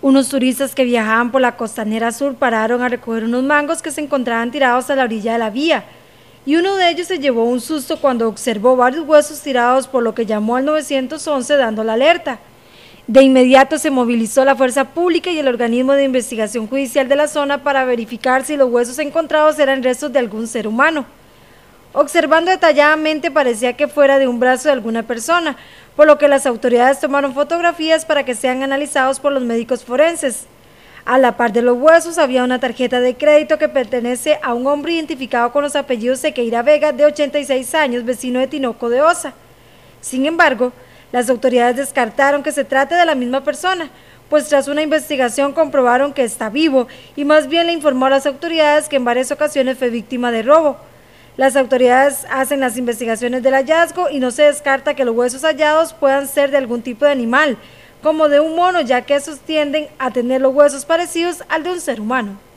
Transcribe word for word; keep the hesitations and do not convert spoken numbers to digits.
Unos turistas que viajaban por la costanera sur pararon a recoger unos mangos que se encontraban tirados a la orilla de la vía, y uno de ellos se llevó un susto cuando observó varios huesos tirados, por lo que llamó al nueve once dando la alerta. De inmediato se movilizó la fuerza pública y el organismo de investigación judicial de la zona para verificar si los huesos encontrados eran restos de algún ser humano. Observando detalladamente, parecía que fuera de un brazo de alguna persona, por lo que las autoridades tomaron fotografías para que sean analizados por los médicos forenses. A la par de los huesos había una tarjeta de crédito que pertenece a un hombre identificado con los apellidos Sequeira Vega, de ochenta y seis años, vecino de Tinoco de Osa. Sin embargo, las autoridades descartaron que se trate de la misma persona, pues tras una investigación comprobaron que está vivo y más bien le informó a las autoridades que en varias ocasiones fue víctima de robo. Las autoridades hacen las investigaciones del hallazgo y no se descarta que los huesos hallados puedan ser de algún tipo de animal, como de un mono, ya que estos tienden a tener los huesos parecidos al de un ser humano.